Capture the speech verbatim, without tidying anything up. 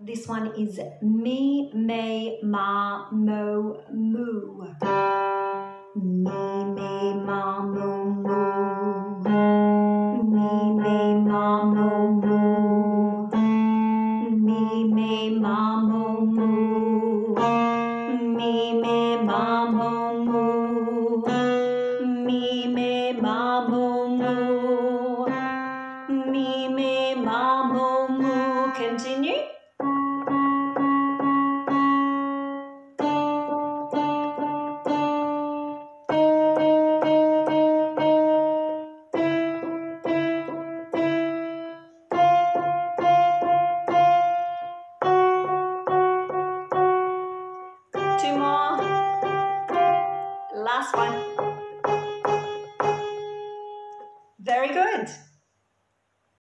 This one is me, me, ma, mo, moo. Me, me, ma, mo, moo. Me, me, ma, mo, moo. Me, me, ma, mo, moo. Me, me, ma, mo, moo. Me, me, ma, mo, moo. Me, me, ma, mo, moo. Continue.